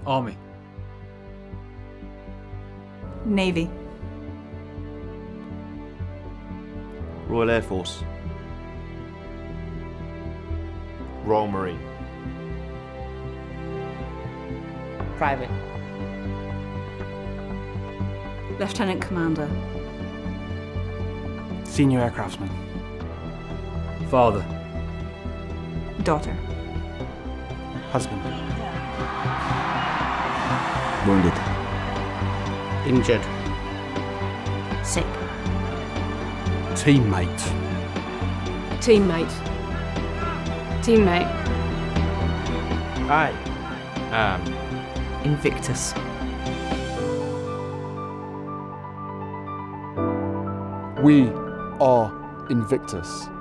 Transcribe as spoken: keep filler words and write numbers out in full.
Army. Navy. Royal Air Force. Royal Marine. Private. Lieutenant Commander. Senior aircraftsman. Father. Daughter. Husband. Wounded. Injured. Sick. Teammate. Teammate. Teammate. I am Invictus. We are Invictus.